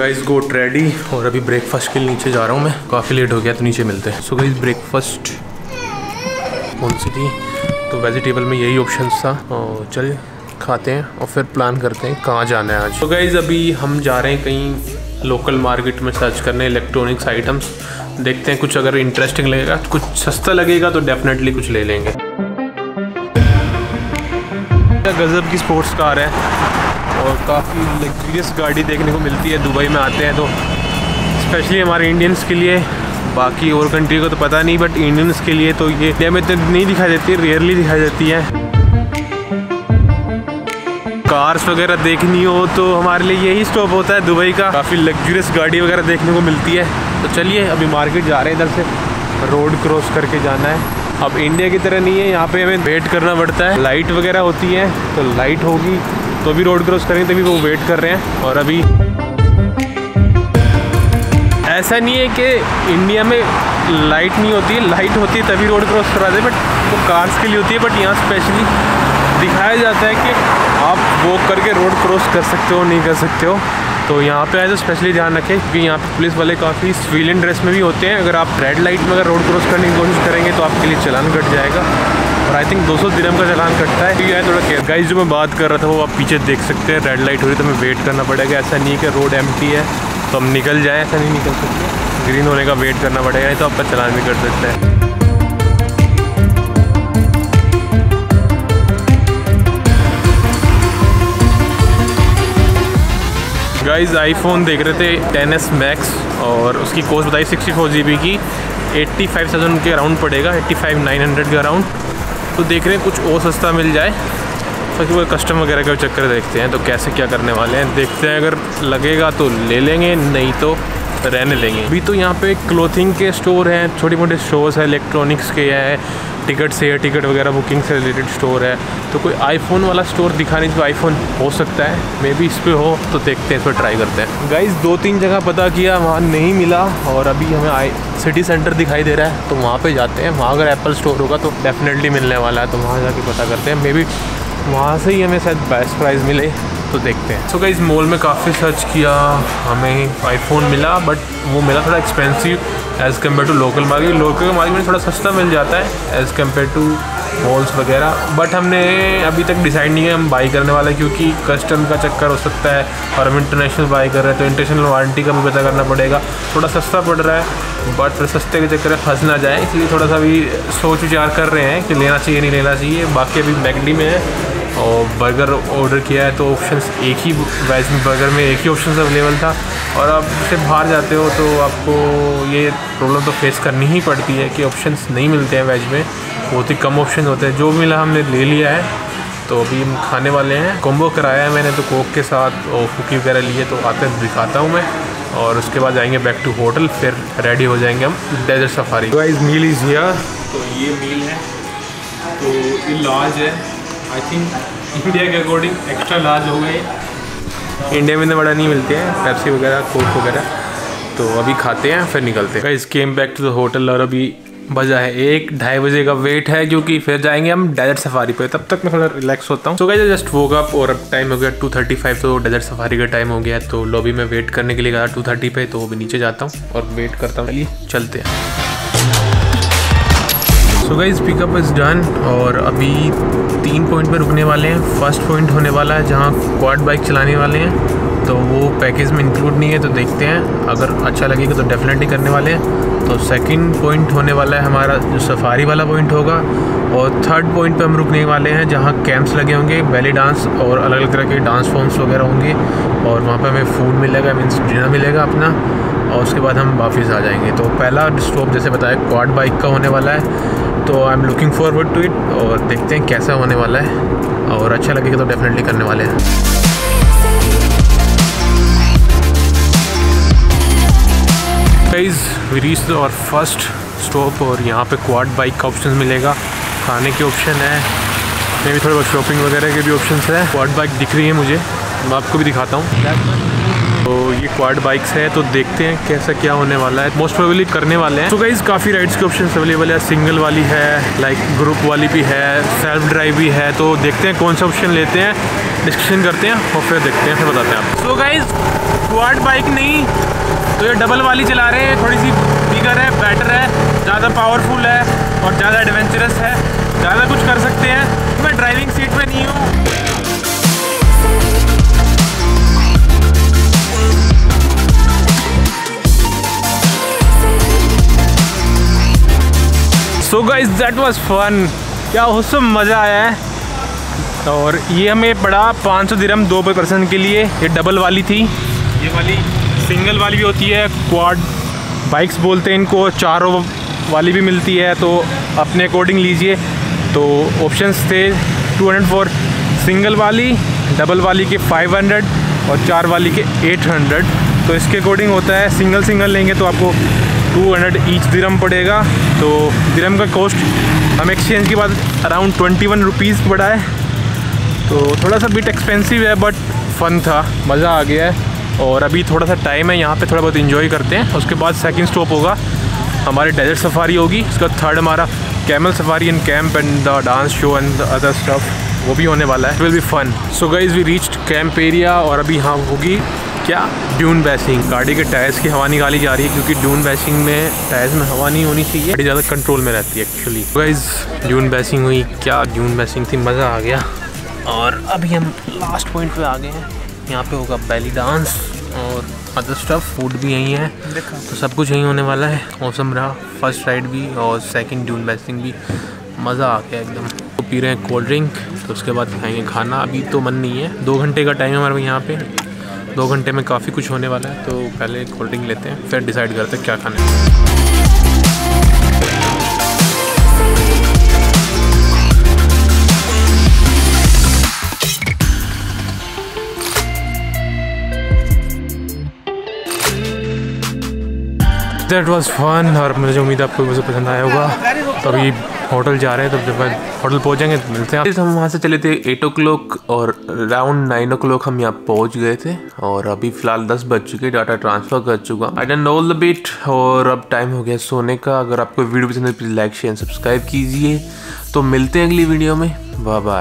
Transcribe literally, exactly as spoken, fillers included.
Guys गोट ready और अभी breakfast के लिए नीचे जा रहा हूँ मैं। काफ़ी लेट हो गया तो नीचे मिलते हैं। सो गाइस ब्रेकफास्ट कौन सी थी, तो वेजिटेबल में यही ऑप्शन था और चल खाते हैं और फिर प्लान करते हैं कहाँ जाना है आज। तो गाइस अभी हम जा रहे हैं कहीं लोकल मार्केट में सर्च करने इलेक्ट्रॉनिक्स आइटम्स। देखते हैं कुछ अगर इंटरेस्टिंग लगेगा, कुछ सस्ता लगेगा तो डेफिनेटली कुछ ले लेंगे। गजब की स्पोर्ट्स कार है और काफ़ी लग्जरियस गाड़ी देखने को मिलती है दुबई में आते हैं तो, स्पेशली हमारे इंडियंस के लिए। बाकी और कंट्री को तो पता नहीं, बट इंडियंस के लिए तो ये इंडिया में तो नहीं दिखाई देती, रेयरली दिखाई देती है। कार्स वगैरह देखनी हो तो हमारे लिए यही स्टॉप होता है दुबई का। काफ़ी लग्जरियस गाड़ी वगैरह देखने को मिलती है। तो चलिए अभी मार्केट जा रहे हैं, इधर से रोड क्रॉस करके जाना है। अब इंडिया की तरह नहीं है, यहाँ पे हमें वेट करना पड़ता है। लाइट वगैरह होती है तो लाइट होगी तो भी रोड क्रॉस करेंगे, तभी वो वेट कर रहे हैं। और अभी ऐसा नहीं है कि इंडिया में लाइट नहीं होती है, लाइट होती है तभी रोड क्रॉस करा दे, बट वो कार्स के लिए होती है। बट यहाँ स्पेशली दिखाया जाता है कि आप वॉक करके रोड क्रॉस कर सकते हो, नहीं कर सकते हो। तो यहाँ पे आए तो स्पेशली ध्यान रखें क्योंकि यहाँ पे पुलिस वाले काफ़ी सिविलियन ड्रेस में भी होते हैं। अगर आप रेड लाइट में अगर रोड क्रॉस करने की कोशिश करेंगे तो आपके लिए चालान कट जाएगा और आई थिंक दो सौ दिरहम का चालान कटता है। क्योंकि थोड़ा केयर। गाइस जो मैं बात कर रहा था वो आप पीछे देख सकते हैं, रेड लाइट हो रही है तो हमें वेट करना पड़ेगा। ऐसा नहीं है कि रोड एम्प्टी है तो हम निकल जाएँ, ऐसा नहीं निकल सकते। ग्रीन होने का वेट करना पड़ेगा, नहीं तो आपका चालान भी कट सकता है। गाइस आईफोन देख रहे थे टेन एस मैक्स और उसकी कॉस्ट बताई सिक्सटी फोर जी बी की एट्टी फाइव थाउजेंड के अराउंड पड़ेगा, एट्टी फाइव नाइन हंड्रेड के अराउंड। तो देख रहे हैं कुछ और सस्ता मिल जाए, ताकि वो कस्टम वगैरह का चक्कर देखते हैं तो कैसे क्या करने वाले हैं। देखते हैं अगर लगेगा तो ले लेंगे, नहीं तो रहने देंगे। अभी तो यहाँ पे क्लोथिंग के स्टोर हैं, छोटे मोटे स्टोर्स है, इलेक्ट्रॉनिक्स के है, टिकट से है, टिकट वगैरह बुकिंग से रिलेटेड स्टोर है। तो कोई आईफोन वाला स्टोर दिखा नहीं जो आईफोन हो सकता है, मे बी इस पर हो तो देखते हैं, इस पर ट्राई करते हैं। गाइस दो तीन जगह पता किया, वहाँ नहीं मिला और अभी हमें आई सिटी सेंटर दिखाई दे रहा है तो वहाँ पे जाते हैं। वहाँ अगर एप्पल स्टोर होगा तो डेफिनेटली मिलने वाला है, तो वहाँ जाके पता करते हैं। मे बी वहाँ से ही हमें शायद बेस्ट प्राइस मिले तो देखते हैं। सो गाइस मॉल में काफ़ी सर्च किया, हमें आईफोन मिला बट वो मिला थोड़ा expensive as compare to local market. Local market में थोड़ा सस्ता मिल जाता है एज़ कम्पेयर टू मॉल्स वगैरह। बट हमने अभी तक डिसाइड नहीं है हम बाई करने वाले, क्योंकि कस्टम का चक्कर हो सकता है और हम इंटरनेशनल बाई कर रहे हैं तो इंटरनेशनल वारंटी का भी पता करना पड़ेगा। थोड़ा सस्ता पड़ रहा है बट सस्ते के चक्कर में फंस ना जाए, इसलिए थोड़ा सा भी सोच विचार कर रहे हैं कि लेना चाहिए नहीं लेना चाहिए। बाकी अभी मैकडी में है और बर्गर ऑर्डर किया है तो ऑप्शंस एक ही, वेज में बर्गर में एक ही ऑप्शन अवेलेबल था। और आप जैसे बाहर जाते हो तो आपको ये प्रॉब्लम तो फेस करनी ही पड़ती है कि ऑप्शंस नहीं मिलते हैं वेज में, बहुत ही कम ऑप्शन होते हैं। जो मिला हमने ले लिया है तो अभी हम खाने वाले हैं। कॉम्बो कराया है मैंने तो कोक के साथ और कुकी वगैरह लिए, तो आते हैं दिखाता हूँ मैं और उसके बाद जाएंगे बैक टू होटल, फिर रेडी हो जाएंगे हम desert safari. Guys meal is here, तो ये मील है तो ये लार्ज है, आई थिंक इंडिया के अकॉर्डिंग एक्स्ट्रा लार्ज हो गए। इंडिया में इतने बड़ा नहीं मिलते हैं पेप्सी वगैरह कोक वगैरह। तो अभी खाते हैं फिर निकलते हैं। Guys came back to the hotel और अभी बजा है एक ढाई बजे का वेट है, क्योंकि फिर जाएंगे हम डेजर्ट सफारी पे। तब तक मैं थोड़ा रिलैक्स होता हूँ। So guys just woke up और अब टाइम हो गया टू थर्टी फाइव, तो डेजर्ट सफारी का टाइम हो गया। तो लॉबी में वेट करने के लिए गया टू थर्टी पे, तो अभी नीचे जाता हूँ और वेट करता हूँ। चलिए चलते हैं। So guys pickup is done और अभी तीन पॉइंट पे रुकने वाले हैं। फर्स्ट पॉइंट होने वाला है जहाँ क्वाड बाइक चलाने वाले हैं, तो वो पैकेज में इंक्लूड नहीं है, तो देखते हैं अगर अच्छा लगेगा तो डेफिनेटली करने वाले हैं। तो सेकंड पॉइंट होने वाला है हमारा जो सफारी वाला पॉइंट होगा, और थर्ड पॉइंट पे हम रुकने वाले हैं जहाँ कैंप्स लगे होंगे, बैली डांस और अलग अलग तरह के डांस फॉर्म्स वगैरह होंगे, और वहाँ पे हमें फूड मिलेगा, मीन्स डिनर मिलेगा अपना, और उसके बाद हम वापस आ जाएंगे। तो पहला स्टॉप जैसे बताया क्वाड बाइक का होने वाला है, तो I am looking forward to it और देखते हैं कैसा होने वाला है, और अच्छा लगेगा तो डेफिनेटली करने वाले हैं। गाइस वी रीच और फर्स्ट स्टॉप और यहाँ पे क्वाड बाइक का ऑप्शन मिलेगा, खाने के ऑप्शन है, मे भी थोड़ा बहुत शॉपिंग वगैरह के भी ऑप्शन है। क्वाड बाइक दिख रही है मुझे, मैं आपको भी दिखाता हूँ। तो ये क्वाड बाइक्स है, तो देखते हैं कैसा क्या होने वाला है। मोस्ट प्रोबेबली करने वाले हैं। तो गाइस काफ़ी राइड्स के ऑप्शन अवेलेबल है, सिंगल वाली है, लाइक ग्रुप वाली भी है, सेल्फ ड्राइव भी है। तो देखते हैं कौन सा ऑप्शन लेते हैं डिस्कशन करते हैं और फिर देखते हैं, फिर बताते हैं आप। सो गाइज, क्वाड बाइक नहीं तो ये डबल वाली चला रहे हैं, थोड़ी सी बिगर है, बेटर है, ज़्यादा पावरफुल है और ज़्यादा एडवेंचरस है, ज़्यादा कुछ कर सकते हैं। मैं ड्राइविंग सीट पे नहीं हूँ। So guys, that was fun. क्या उसमें मज़ा आया है। और ये हमें पड़ा पाँच सौ दिरहम दो पर पर्सन के लिए। ये डबल वाली थी, ये वाली सिंगल वाली भी होती है, क्वाड बाइक्स बोलते हैं इनको, चारों वाली भी मिलती है, तो अपने अकॉर्डिंग लीजिए। तो ऑप्शंस थे टू हंड्रेड फॉर सिंगल वाली, डबल वाली के फाइव हंड्रेड और चार वाली के एट हंड्रेड। तो इसके अकॉर्डिंग होता है, सिंगल सिंगल लेंगे तो आपको टू हंड्रेड ईच दिरहम पड़ेगा। तो दिरहम का कॉस्ट हम एक्सचेंज के बाद अराउंड ट्वेंटी वन रुपीज़ पड़ा है। तो थोड़ा सा बिट एक्सपेंसिव है बट फ़न था, मज़ा आ गया है। और अभी थोड़ा सा टाइम है यहाँ पे, थोड़ा बहुत इन्जॉय करते हैं। उसके बाद सेकंड स्टॉप होगा हमारे डेजर्ट सफारी होगी। उसका थर्ड हमारा camel safari and camp and the dance show and the other stuff, वो भी होने वाला है। Will be fun. So guys, we reached camp area और अभी यहाँ होगी क्या, ड्यून बैसिंग। गाड़ी के टायर्स की हवा निकाली जा रही है क्योंकि ड्यून बैसिंग में टायर्स में हवा नहीं होनी चाहिए, गाड़ी ज़्यादा कंट्रोल में रहती है एक्चुअली। गाइज, ड्यून बैसिंग हुई, क्या ड्यून बैसिंग थी, मज़ा आ गया। और अभी हम लास्ट पॉइंट पे आ गए हैं। यहाँ पे होगा बैली डांस और अदर स्टफ, फूड भी यहीं है, तो सब कुछ यहीं होने वाला है। मौसम रहा, फर्स्ट राइड भी और सेकंड ड्यून बैसिंग भी, मज़ा आ गया एकदम। तो पी रहे हैं कोल्ड ड्रिंक, तो उसके बाद खाएंगे खाना। अभी तो मन नहीं है, दो घंटे का टाइम है हमारे यहाँ पे, दो घंटे में काफ़ी कुछ होने वाला है। तो पहले कोल्ड ड्रिंक लेते हैं, फिर डिसाइड करते हैं क्या खाना है। दैट वॉज फन और मुझे उम्मीद है आपको मुझे पसंद आया होगा। तो अभी होटल जा रहे हैं, तो जब होटल पहुंचेंगे तो मिलते हैं। हम वहाँ से चले थे एट ओ क्लॉक और अराउंड नाइन ओ क्लॉक हम यहाँ पहुँच गए थे। और अभी फ़िलहाल दस बज चुके, डाटा ट्रांसफ़र कर चुका। I don't know the bit और अब टाइम हो गया सोने का। अगर आपको वीडियो पसंद है प्लीज़ लाइक शेयर सब्सक्राइब कीजिए। तो मिलते हैं अगली वीडियो में, बाय बाय।